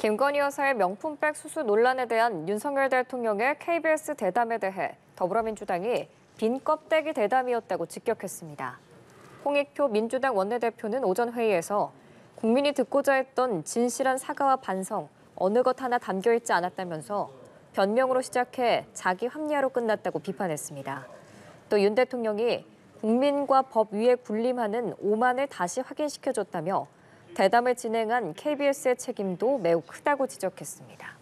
김건희 여사의 명품백 수수 논란에 대한 윤석열 대통령의 KBS 대담에 대해 더불어민주당이 빈 껍데기 대담이었다고 직격했습니다. 홍익표 민주당 원내대표는 오전 회의에서 국민이 듣고자 했던 진실한 사과와 반성, 어느 것 하나 담겨있지 않았다면서 변명으로 시작해 자기 합리화로 끝났다고 비판했습니다. 또 윤 대통령이 국민과 법 위에 군림하는 오만을 다시 확인시켜줬다며 대담을 진행한 KBS의 책임도 매우 크다고 지적했습니다.